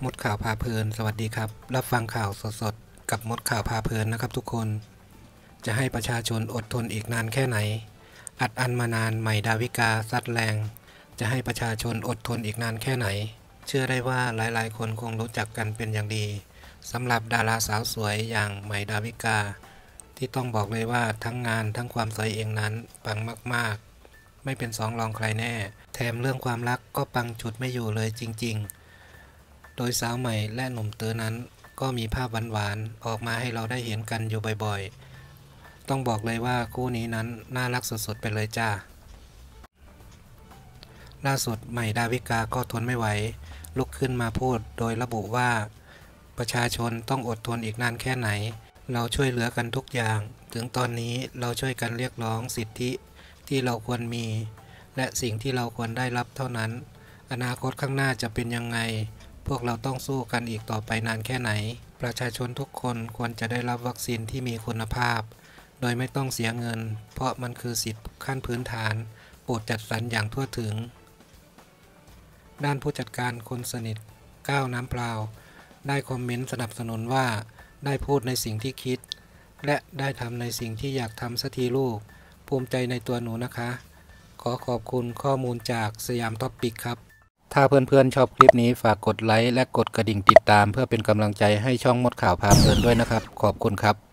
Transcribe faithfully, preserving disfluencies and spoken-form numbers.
มดข่าวพาเพลินสวัสดีครับรับฟังข่าวสดๆกับมดข่าวพาเพลินนะครับทุกคนจะให้ประชาชนอดทนอีกนานแค่ไหนอัดอั้นมานานใหม่ดาวิกาซัดแรงจะให้ประชาชนอดทนอีกนานแค่ไหนเชื่อได้ว่าหลายๆคนคงรู้จักกันเป็นอย่างดีสำหรับดาราสาวสวยอย่างใหม่ดาวิกาที่ต้องบอกเลยว่าทั้งงานทั้งความสวยเองนั้นปังมากๆไม่เป็นสองรองใครแน่แถมเรื่องความรักก็ปังจุดไม่อยู่เลยจริงๆโดยสาวใหม่และหนุ่มเต๋อนั้นก็มีภาพหวานๆออกมาให้เราได้เห็นกันอยู่บ่อยๆต้องบอกเลยว่าคู่นี้นั้นน่ารักสุดๆไปเลยจ้าล่าสุดใหม่ดาวิกาก็ทนไม่ไหวลุกขึ้นมาพูดโดยระบุว่าประชาชนต้องอดทนอีกนานแค่ไหนเราช่วยเหลือกันทุกอย่างถึงตอนนี้เราช่วยกันเรียกร้องสิทธิที่เราควรมีและสิ่งที่เราควรได้รับเท่านั้นอนาคตข้างหน้าจะเป็นยังไงพวกเราต้องสู้กันอีกต่อไปนานแค่ไหนประชาชนทุกคนควรจะได้รับวัคซีนที่มีคุณภาพโดยไม่ต้องเสียเงินเพราะมันคือสิทธิขั้นพื้นฐานโปรดจัดสรรอย่างทั่วถึงด้านผู้จัดการคนสนิทก้าวน้ำเปล่าได้คอมเมนต์สนับสนุนว่าได้พูดในสิ่งที่คิดและได้ทำในสิ่งที่อยากทำสักทีลูกภูมิใจในตัวหนูนะคะขอขอบคุณข้อมูลจากสยามท็อปปิกครับถ้าเพื่อนๆชอบคลิปนี้ฝากกดไลค์และกดกระดิ่งติดตามเพื่อเป็นกำลังใจให้ช่องมดข่าวพาเพลินด้วยนะครับขอบคุณครับ